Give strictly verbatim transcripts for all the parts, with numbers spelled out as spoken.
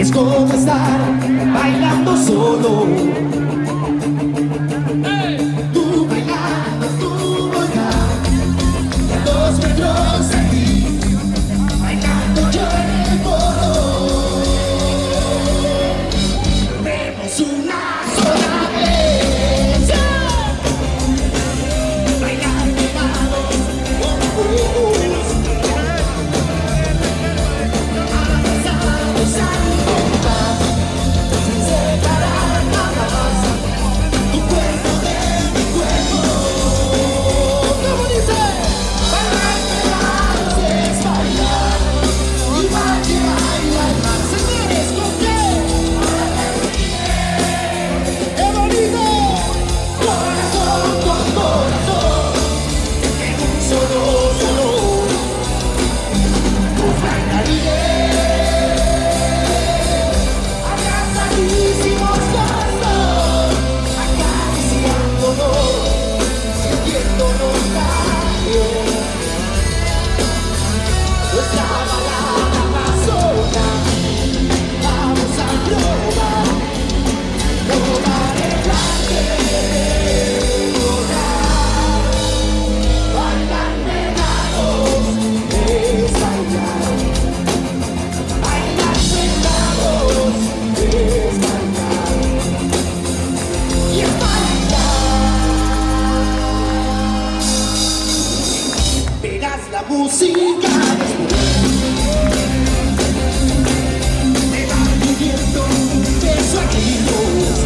Es como estar bailando solo. Tú bailando, tú bailando, y a dos metros de ti, bailando yo en el polo. Vemos una sola vez, bailar pegados como puros, abrazados al compás, sin separar jamás tu cuerpo de mi cuerpo. ¿Cómo dice? Bailar pegados es bailar, igual que baila el mar. Señores, ¿con qué? ¡Qué bonito! Corazón con corazón, en un solo solo, pues bailarín, abrazadísimos los dos, acariciándonos, sintiéndonos también. Nuestra balada va a sonar, vamos a probar, probar el arte, volar. Bailar pegados es bailar, bailar pegados es bailar, y es bailar. Verás la música después, te va pidiendo un beso a gritos,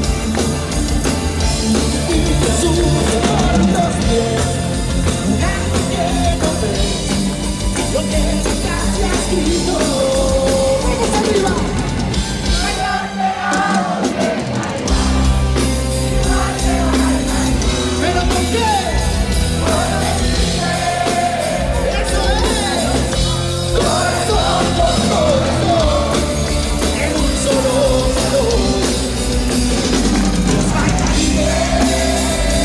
y te sube por los pies, jurando que no ves lo que nunca te has escrito. ¡Vamos arriba! Bailar pegados es bailar, igual que bailar. ¿Pero por qué? ¡Eso es! Corazón por corazón, en un solo salón, los bailarines,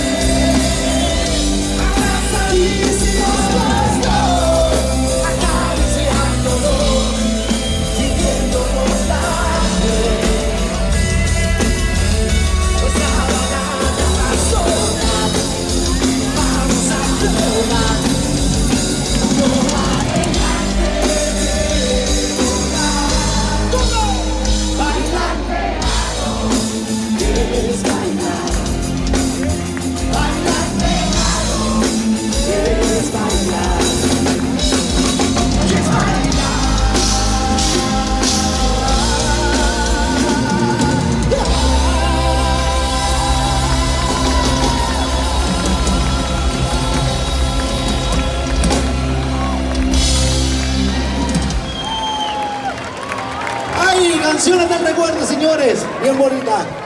abrazadísimos los dos, acariciándonos, sintiéndonos también. Nuestra balada va a sonar, vamos a probar, probar el arte de volar. ¿Cómo? Bailar pegados es bailar, bailar pegados es bailar, y es bailar. ¡Ay, canciones del recuerdo, señores! Bien bonita.